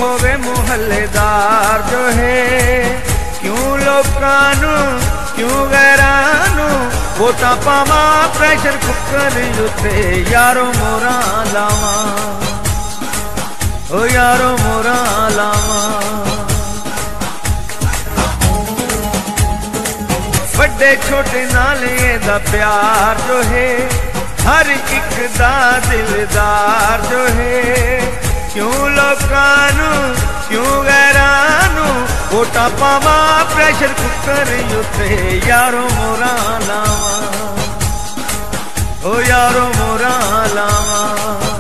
होवे मुहल्लेदार जो है, क्यों लोकानू क्यों गैरानू वोटा पावा प्रेशर कुकर युथे यारो मोरा लावा, ओ यारो मोरा लावा। बड़े छोटे नाले दा प्यार जो है, हर एक दा दिलदार जो है, क्यों लोकानू क्यों गैरानू वोटा पावा प्रेशर कुकर युथे यारो मोरा लावा, ओ यारो मोरा लावा।